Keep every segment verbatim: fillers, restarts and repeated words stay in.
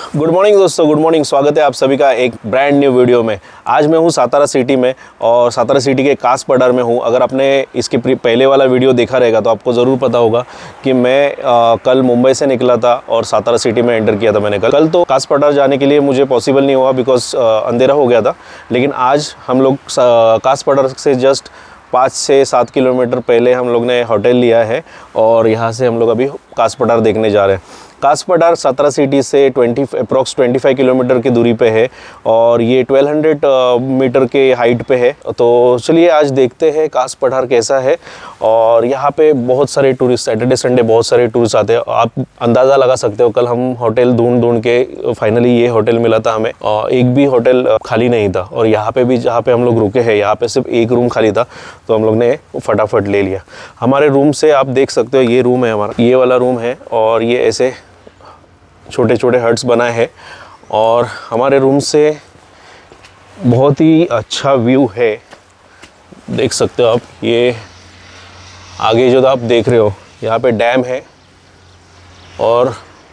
Good morning दोस्तों, good morning. स्वागत है आप सभी का एक ब्रांड न्यू वीडियो में। आज मैं हूँ सातारा सिटी में और सातारा सिटी के कासपठार में हूँ। अगर आपने इसके पहले वाला वीडियो देखा रहेगा तो आपको ज़रूर पता होगा कि मैं आ, कल मुंबई से निकला था और सातारा सिटी में एंटर किया था मैंने कल कल तो कासपठार जाने के लिए मुझे पॉसिबल नहीं हुआ बिकॉज अंधेरा हो गया था। लेकिन आज हम लोग कासपठार से जस्ट पाँच से सात किलोमीटर पहले हम लोग ने होटल लिया है और यहाँ से हम लोग अभी कासपठार देखने जा रहे हैं। कासपठार सातारा सिटी से बीस अप्रॉक्स पच्चीस किलोमीटर की दूरी पे है और ये बारह सौ मीटर के हाइट पे है। तो चलिए आज देखते हैं कासपठार कैसा है। और यहाँ पे बहुत सारे टूरिस्ट, सैटरडे संडे बहुत सारे टूरिस्ट आते हैं। आप अंदाज़ा लगा सकते हो, कल हम होटल ढूंढ ढूंढ के फाइनली ये होटल मिला था हमें और एक भी होटल खाली नहीं था। और यहाँ पे भी जहाँ पे हम लोग रुके हैं यहाँ पे सिर्फ एक रूम खाली था तो हम लोग ने फटाफट ले लिया। हमारे रूम से आप देख सकते हो ये रूम है हमारा, ये वाला रूम है और ये ऐसे छोटे छोटे हट्स बनाए हैं और हमारे रूम से बहुत ही अच्छा व्यू है। देख सकते हो आप, ये आगे जो आप देख रहे हो यहाँ पे डैम है और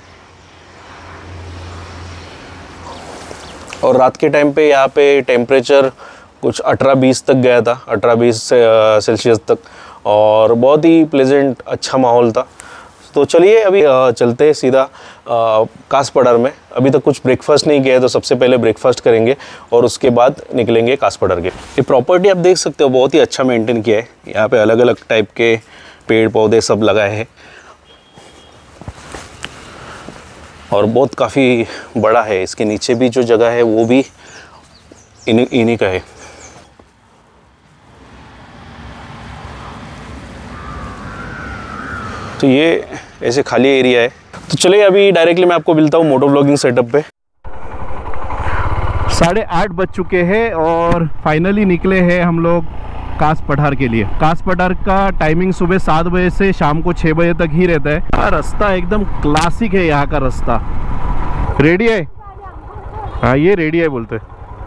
और रात के टाइम पे यहाँ पे टेम्परेचर कुछ अठारह बीस तक गया था, अठारह बीस सेल्सियस तक, और बहुत ही प्लेजेंट अच्छा माहौल था। तो चलिए अभी चलते हैं सीधा कासपठार में। अभी तक कुछ ब्रेकफास्ट नहीं किया है तो सबसे पहले ब्रेकफास्ट करेंगे और उसके बाद निकलेंगे कासपठार के। ये प्रॉपर्टी आप देख सकते हो बहुत ही अच्छा मेंटेन किया है। यहाँ पे अलग अलग टाइप के पेड़ पौधे सब लगाए हैं और बहुत काफ़ी बड़ा है। इसके नीचे भी जो जगह है वो भी इन्हीं इन्हीं का है। तो ये ऐसे खाली एरिया है। तो चलिए अभी डायरेक्टली मैं आपको मिलता हूँ मोटो व्लॉगिंग सेटअप पे। साढ़े आठ बज चुके हैं और फाइनली निकले हैं हम लोग कासपठार के लिए। कासपठार का टाइमिंग सुबह सात बजे से शाम को छः बजे तक ही रहता है। रास्ता एकदम क्लासिक है यहाँ का रास्ता। रेडी है? हाँ ये रेडी है बोलते।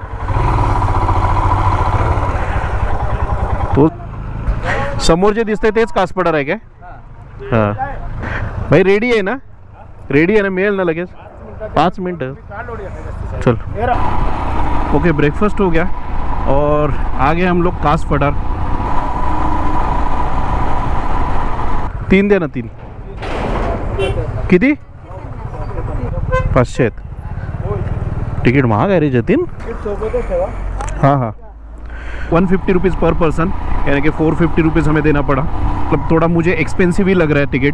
तो समोर जे दिसतंय तेच कासपठार आहे काय? हाँ भाई रेडी है ना? रेडी है ना? मिळेल ना लगेच? पाँच मिनट चल। ओके ब्रेकफास्ट हो गया और आ गए हम लोग कासपठार। तीन दे ना, तीन किती? पाचशे आहेत। तिकीट महाग आहे रे जतीन। हाँ हाँ one fifty rupees per person, यानी कि फोर फिफ्टी रुपीज़ हमें देना पड़ा। मतलब थोड़ा मुझे एक्सपेंसिव ही लग रहा है टिकट।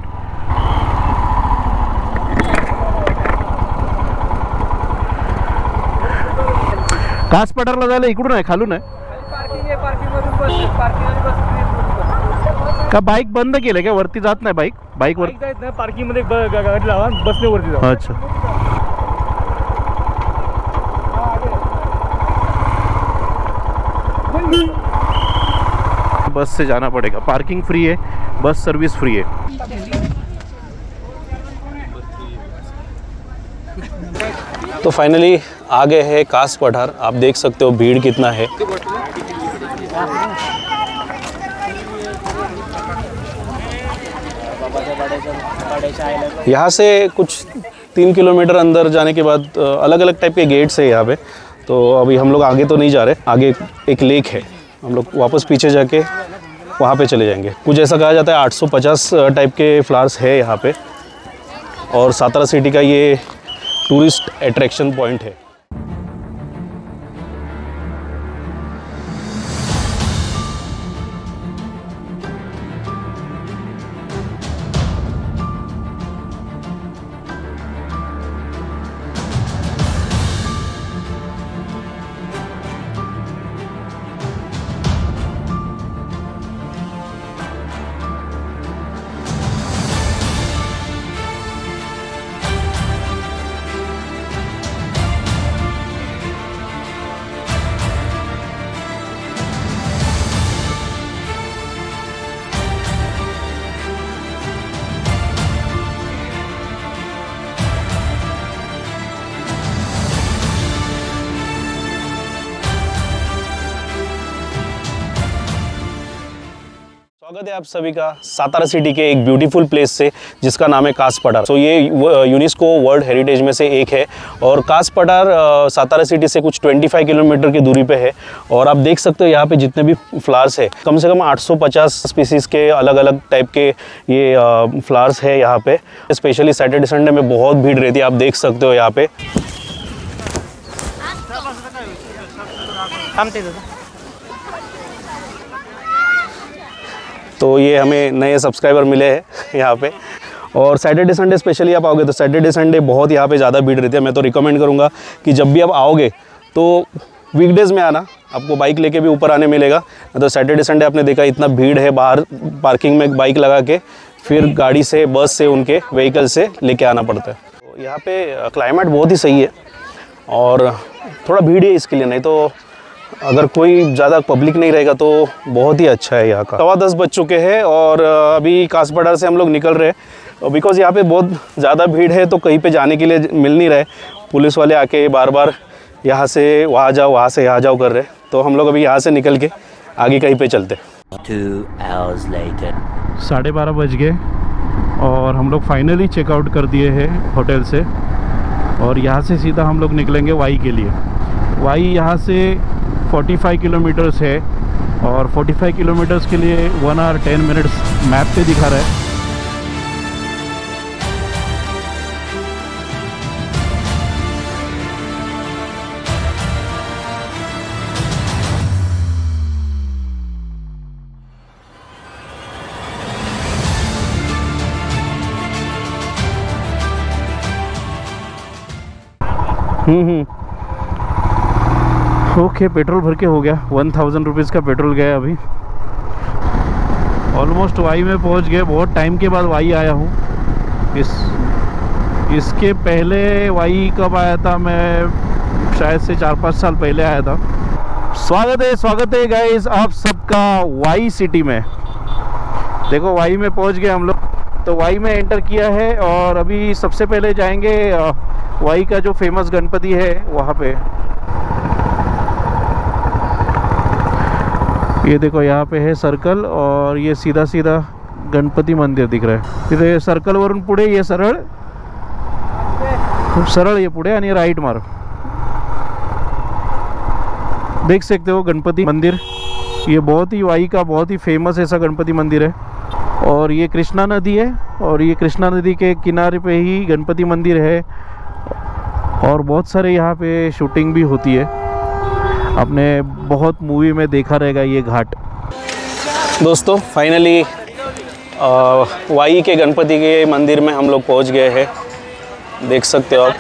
कासपठारला जायला इकडून आहे, खालून आहे का? बाईक बंद केलं काय? वरती जात नाही बाईक? बाईक वर पार्किंग मध्ये गाडी लावा, बसने वरती जावा। अच्छा बस से जाना पड़ेगा। पार्किंग फ्री है, बस सर्विस फ्री है। तो फाइनली आ गए हैं कासपठार। आप देख सकते हो भीड़ कितना है। यहाँ से कुछ तीन किलोमीटर अंदर जाने के बाद अलग अलग टाइप के गेट्स है यहाँ पे। तो अभी हम लोग आगे तो नहीं जा रहे, आगे एक लेक है, हम लोग वापस पीछे जाके वहाँ पे चले जाएंगे। कुछ ऐसा कहा जाता है आठ सौ पचास टाइप के फ्लावर्स है यहाँ पे और सातारा सिटी का ये टूरिस्ट अट्रैक्शन पॉइंट है। स्वागत है आप सभी का सातारा सिटी के एक ब्यूटीफुल प्लेस से जिसका नाम है कास पठार। तो ये यूनेस्को वर्ल्ड हेरिटेज में से एक है और कास पठार सातारा सिटी से कुछ पच्चीस किलोमीटर की दूरी पे है। और आप देख सकते हो यहाँ पे जितने भी फ्लावर्स है कम से कम आठ सौ पचास स्पीसीज़ के अलग अलग टाइप के ये फ्लावर्स है यहाँ पे। स्पेशली सैटरडे संडे में बहुत भीड़ रहती है, आप देख सकते हो यहाँ पे। तो ये हमें नए सब्सक्राइबर मिले हैं यहाँ पे। और सैटरडे संडे स्पेशली आप आओगे तो सैटरडे संडे बहुत यहाँ पे ज़्यादा भीड़ रहती है। मैं तो रिकमेंड करूँगा कि जब भी आप आओगे तो वीकडेज़ में आना, आपको बाइक लेके भी ऊपर आने मिलेगा। तो सैटरडे संडे आपने देखा इतना भीड़ है, बाहर पार्किंग में बाइक लगा के फिर गाड़ी से बस से उनके व्हीकल से लेके आना पड़ता है। तो यहाँ पे क्लाइमेट बहुत ही सही है और थोड़ा भीड़ है इसके लिए, नहीं तो अगर कोई ज़्यादा पब्लिक नहीं रहेगा तो बहुत ही अच्छा है यहाँ का। सवा दस बज चुके हैं और अभी कास पठार से हम लोग निकल रहे हैं बिकॉज़ यहाँ पे बहुत ज़्यादा भीड़ है तो कहीं पे जाने के लिए मिल नहीं रहे। पुलिस वाले आके बार बार यहाँ से वहाँ जाओ वहाँ से यहाँ जाओ कर रहे, तो हम लोग अभी यहाँ से निकल के आगे कहीं पे चलते। साढ़े बारह बज गए और हम लोग फाइनली चेकआउट कर दिए हैं होटल से और यहाँ से सीधा हम लोग निकलेंगे वाई के लिए। वाई यहाँ से पैंतालीस किलोमीटर्स है और पैंतालीस किलोमीटर्स के लिए one hour ten minutes map पे दिखा रहा है। हम्म हम्म ओके, पेट्रोल भर के हो गया। वन थाउजेंड रुपीज़ का पेट्रोल गया अभी। ऑलमोस्ट वाई में पहुंच गए। बहुत टाइम के बाद वाई आया हूँ। इस इसके पहले वाई कब आया था मैं, शायद से चार पाँच साल पहले आया था। स्वागत है स्वागत है गाइस आप सबका वाई सिटी में। देखो वाई में पहुंच गए हम लोग। तो वाई में एंटर किया है और अभी सबसे पहले जाएंगे वाई का जो फेमस गणपति है वहाँ पे। ये देखो यहाँ पे है सर्कल और ये सीधा सीधा गणपति मंदिर दिख रहा है। तिथे सर्कल वरून पुढे ये सरळ खूप सरळ ये पुढे आणि राइट मार। देख सकते हो गणपति मंदिर। ये बहुत ही वाई का बहुत ही फेमस ऐसा गणपति मंदिर है और ये कृष्णा नदी है और ये कृष्णा नदी के किनारे पे ही गणपति मंदिर है और बहुत सारे यहाँ पे शूटिंग भी होती है। आपने बहुत मूवी में देखा रहेगा ये घाट। दोस्तों फाइनली वाई के गणपति के मंदिर में हम लोग पहुंच गए हैं। देख सकते हो आप।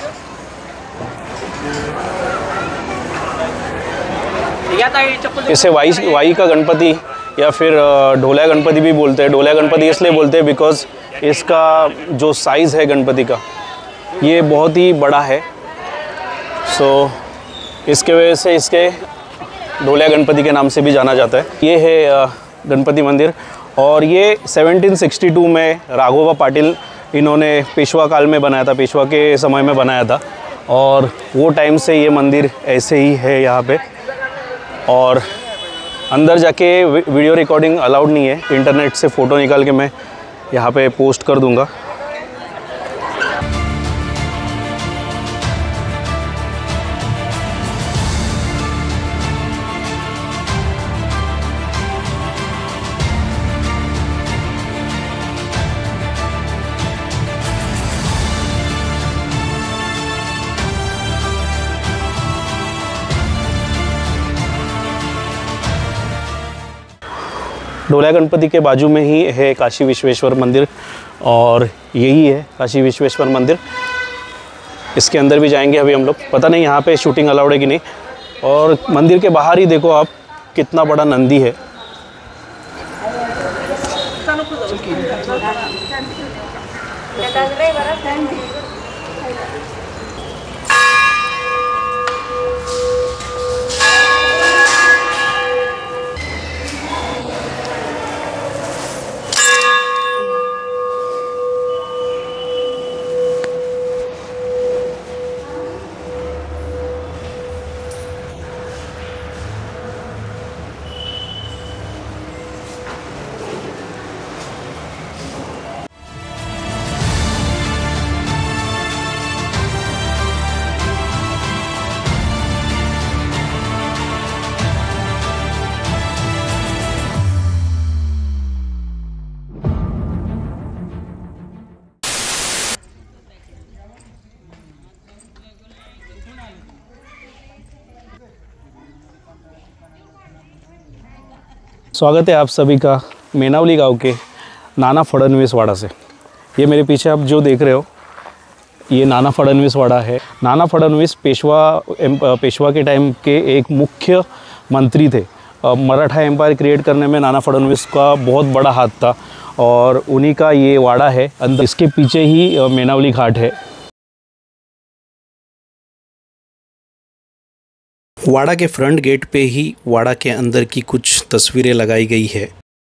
इसे वाई वाई का गणपति या फिर ढोलिया गणपति भी बोलते हैं। ढोलिया गणपति इसलिए बोलते हैं बिकॉज इसका जो साइज़ है गणपति का ये बहुत ही बड़ा है। सो so, इसके वजह से इसके ढोलिया गणपति के नाम से भी जाना जाता है। ये है गणपति मंदिर और ये सत्रह सौ बासठ में राघोबा पाटिल इन्होंने पेशवा काल में बनाया था, पेशवा के समय में बनाया था और वो टाइम से ये मंदिर ऐसे ही है यहाँ पे। और अंदर जाके वीडियो रिकॉर्डिंग अलाउड नहीं है, इंटरनेट से फ़ोटो निकाल के मैं यहाँ पे पोस्ट कर दूँगा। ढोलिया गणपति के बाजू में ही है काशी विश्वेश्वर मंदिर और यही है काशी विश्वेश्वर मंदिर। इसके अंदर भी जाएंगे अभी हम लोग। पता नहीं यहाँ पे शूटिंग अलाउड है कि नहीं। और मंदिर के बाहर ही देखो आप कितना बड़ा नंदी है। स्वागत है आप सभी का मेनावली गांव के नाना फडणवीस वाड़ा से। ये मेरे पीछे आप जो देख रहे हो ये नाना फडणवीस वाड़ा है। नाना फडणवीस पेशवा पेशवा के टाइम के एक मुख्य मंत्री थे। मराठा एम्पायर क्रिएट करने में नाना फडणवीस का बहुत बड़ा हाथ था और उन्हीं का ये वाड़ा है। अंदर इसके पीछे ही मेनावली घाट है। वाड़ा के फ्रंट गेट पे ही वाड़ा के अंदर की कुछ तस्वीरें लगाई गई है।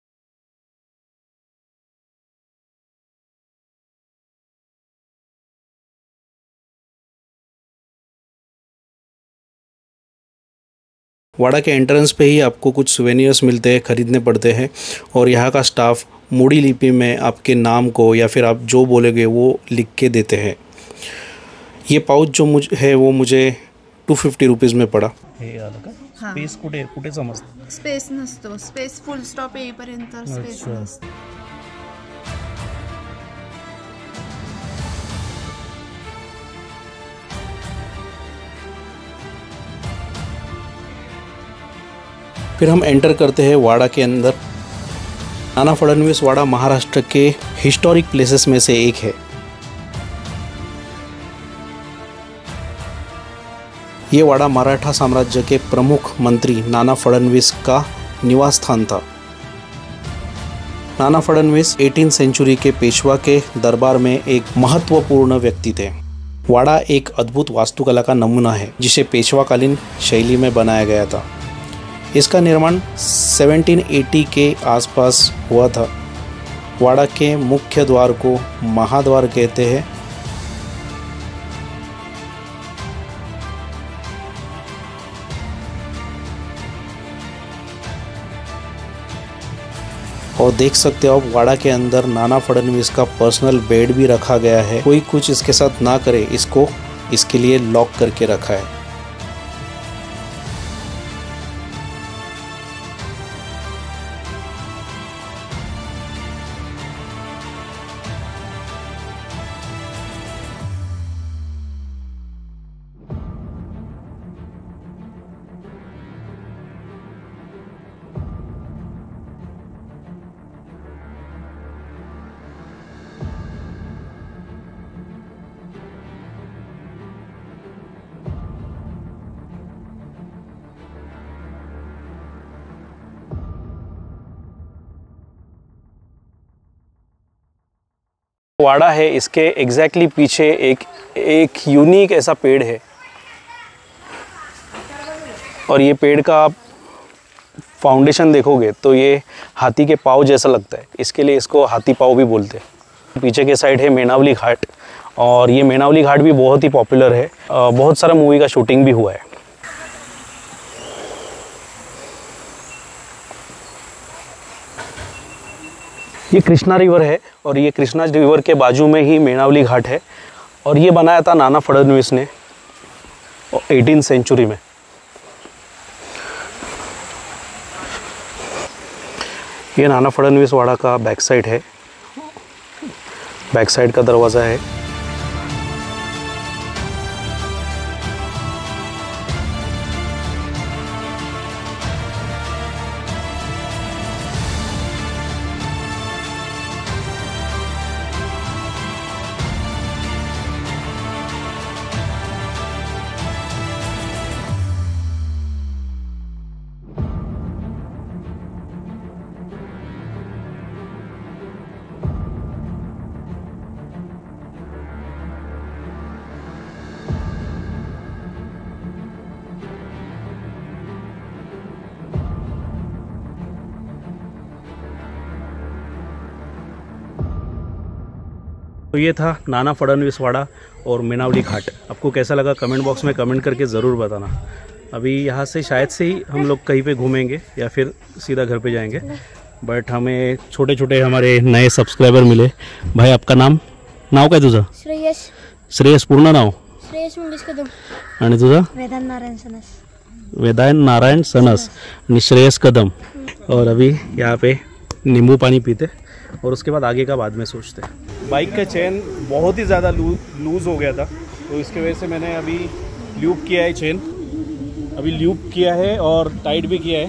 वाड़ा के एंट्रेंस पे ही आपको कुछ सुवेनियर्स मिलते हैं, ख़रीदने पड़ते हैं और यहाँ का स्टाफ मोड़ी लिपि में आपके नाम को या फिर आप जो बोलेंगे वो लिख के देते हैं। ये पाउच जो मुझे है वो मुझे टू फिफ्टी रुपीज़ में पड़ा। हे आलं का? स्पेस कुठे कुठे समजतं? स्पेस नसतो, स्पेस फुल स्टॉप येईपर्यंत स्पेस नसतो। फिर हम एंटर करते हैं वाड़ा के अंदर। नाना फडणवीस वाड़ा महाराष्ट्र के हिस्टोरिक प्लेसेस में से एक है। ये वाड़ा मराठा साम्राज्य के प्रमुख मंत्री नाना फडणवीस का निवास स्थान था। नाना फडणवीस अठारहवीं सेंचुरी के पेशवा के दरबार में एक महत्वपूर्ण व्यक्ति थे। वाड़ा एक अद्भुत वास्तुकला का नमूना है जिसे पेशवाकालीन शैली में बनाया गया था। इसका निर्माण सत्रह सौ अस्सी के आसपास हुआ था। वाड़ा के मुख्य द्वार को महाद्वार कहते हैं। और देख सकते हो आप वाड़ा के अंदर नाना फडणवीस का पर्सनल बेड भी रखा गया है। कोई कुछ इसके साथ ना करे इसको इसके लिए लॉक करके रखा है। वाड़ा है, इसके एग्जैक्टली पीछे एक एक यूनिक ऐसा पेड़ है और ये पेड़ का आप फाउंडेशन देखोगे तो ये हाथी के पाँव जैसा लगता है। इसके लिए इसको हाथी पाँव भी बोलते हैं। पीछे के साइड है मेनावली घाट और ये मेनावली घाट भी बहुत ही पॉपुलर है। बहुत सारा मूवी का शूटिंग भी हुआ है। ये कृष्णा रिवर है और ये कृष्णा रिवर के बाजू में ही मेनावली घाट है और ये बनाया था नाना फडणवीस ने अठारहवीं सेंचुरी में। ये नाना फडणवीस वाड़ा का बैक साइड है। बैक साइड का दरवाज़ा है। तो ये था नाना फडणवीस वाड़ा और मेनावली घाट। आपको कैसा लगा कमेंट बॉक्स में कमेंट करके ज़रूर बताना। अभी यहाँ से शायद से ही हम लोग कहीं पे घूमेंगे या फिर सीधा घर पे जाएंगे। बट हमें छोटे छोटे हमारे नए सब्सक्राइबर मिले। भाई आपका नाम नाव काय तुझं? श्रेयस। श्रेयस पूर्ण नाव? श्रेयस मंगेश कदम। आणि तुझं? वेदांत नारायण सनस। वेदांत नारायण सनस आणि श्रेयस कदम। और अभी यहाँ पे नींबू पानी पीते और उसके बाद आगे का बाद में सोचते हैं। बाइक का चेन बहुत ही ज़्यादा लूज लूज़ हो गया था तो इसके वजह से मैंने अभी ल्यूब किया है चेन। अभी ल्यूब किया है और टाइट भी किया है।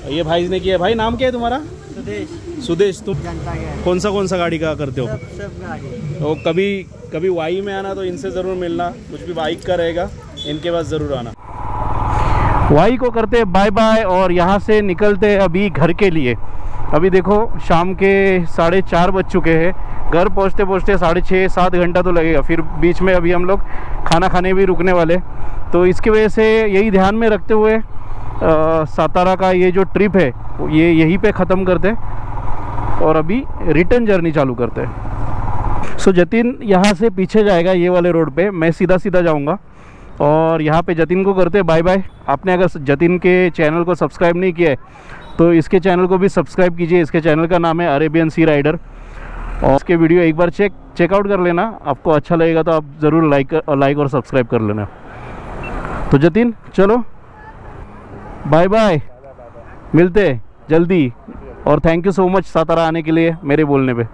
ये भाई ने किया। भाई नाम क्या है तुम्हारा? सुदेश। सुदेश, तुम जनता गैस। कौन सा कौन सा गाड़ी का करते हो? सब सब गाड़ी। तो कभी कभी वाई में आना तो इनसे ज़रूर मिलना, कुछ भी बाइक का रहेगा इनके पास ज़रूर आना। वाई को करते बाय बाय और यहाँ से निकलते अभी घर के लिए। अभी देखो शाम के साढ़े चार बज चुके हैं। घर पहुँचते पहुँचते साढ़े छः सात घंटा तो लगेगा। फिर बीच में अभी हम लोग खाना खाने भी रुकने वाले, तो इसकी वजह से यही ध्यान में रखते हुए आ, सातारा का ये जो ट्रिप है ये यहीं पे ख़त्म करते और अभी रिटर्न जर्नी चालू करते हैं। सो जतिन यहाँ से पीछे जाएगा ये वाले रोड पे, मैं सीधा सीधा जाऊँगा और यहाँ पे जतिन को करते बाय बाय। आपने अगर जतिन के चैनल को सब्सक्राइब नहीं किया है तो इसके चैनल को भी सब्सक्राइब कीजिए। इसके चैनल का नाम है अरेबियन सी राइडर और इसके वीडियो एक बार चेक चेकआउट कर लेना। आपको अच्छा लगेगा तो आप ज़रूर लाइक लाइक और सब्सक्राइब कर लेना। तो जतिन चलो बाय बाय, मिलते जल्दी और thank you so much Satara आने के लिए मेरे बोलने पे।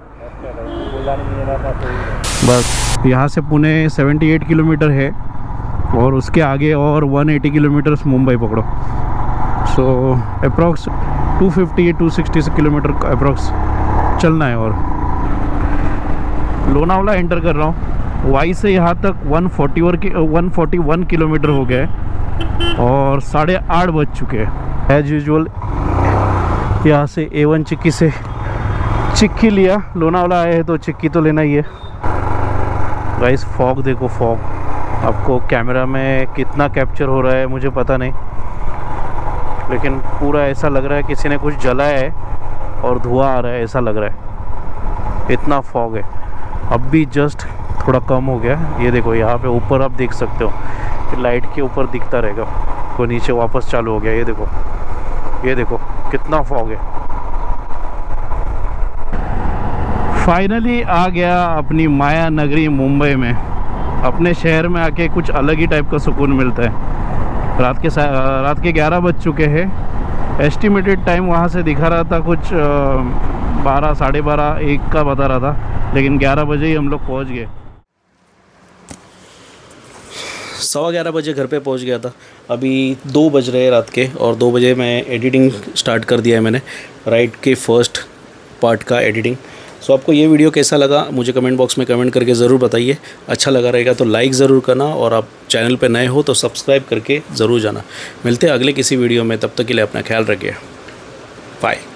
बस यहाँ से पुणे अठहत्तर किलोमीटर है और उसके आगे और एक सौ अस्सी किलोमीटर मुंबई पकड़ो। सो अप्रॉक्स दो सौ पचास दो सौ साठ किलोमीटर अप्रॉक्स चलना है। और लोनावला एंटर कर रहा हूँ। वाई से यहाँ तक एक सौ इकतालीस किलोमीटर हो गया है और साढ़े आठ बज चुके हैं। एज यूजुअल यहाँ से ए वन चिक्की से चिक्की लिया। लोनावला आए हैं तो चिक्की तो लेना ही है। गाइस फॉग देखो, फॉग आपको कैमरा में कितना कैप्चर हो रहा है मुझे पता नहीं, लेकिन पूरा ऐसा लग रहा है किसी ने कुछ जलाया है और धुआं आ रहा है, ऐसा लग रहा है। इतना फॉग है। अब भी जस्ट थोड़ा कम हो गया। ये देखो यहाँ पे ऊपर आप देख सकते हो, लाइट के ऊपर दिखता रहेगा। को नीचे वापस चालू हो गया। ये देखो, ये देखो कितना फॉग है। फाइनली आ गया अपनी माया नगरी मुंबई में। अपने शहर में आके कुछ अलग ही टाइप का सुकून मिलता है। रात के रात के ग्यारह बज चुके हैं। एस्टिमेटेड टाइम वहाँ से दिखा रहा था कुछ बारह साढ़े बारह एक का बता रहा था, लेकिन ग्यारह बजे ही हम लोग पहुँच गए। सवा ग्यारह बजे घर पे पहुंच गया था। अभी दो बज रहे हैं रात के और दो बजे मैं एडिटिंग स्टार्ट कर दिया है मैंने, राइड के फर्स्ट पार्ट का एडिटिंग। सो आपको ये वीडियो कैसा लगा मुझे कमेंट बॉक्स में कमेंट करके ज़रूर बताइए। अच्छा लगा रहेगा तो लाइक ज़रूर करना और आप चैनल पे नए हो तो सब्सक्राइब करके ज़रूर जाना। मिलते हैं अगले किसी वीडियो में, तब तक के लिए अपना ख्याल रखिए। बाय।